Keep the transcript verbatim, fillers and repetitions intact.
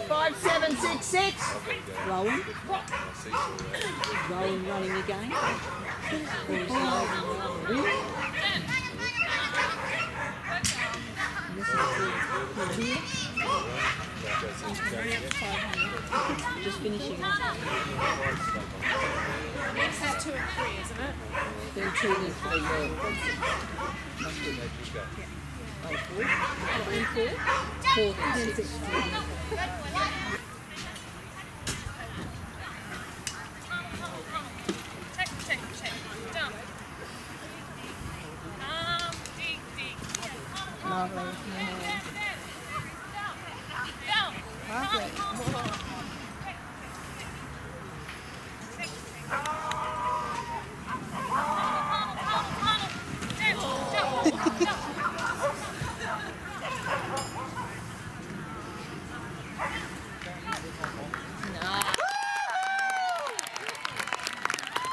Five, seven, six, six. Rolling. Rolling, running again. Just finishing off. Next is two and three, isn't it? Then two, then three, yeah. Oh, four? Then four? Four, then six. Check, check, check. Down. Um, dig, dig. Lovely. Down. Lovely.